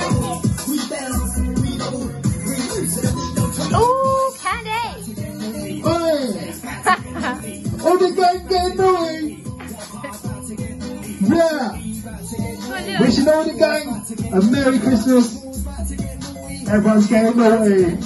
Oh, candy! Oi! All the gang getting naughty! Yeah! Wishing all the gang a Merry Christmas! Everyone's getting naughty!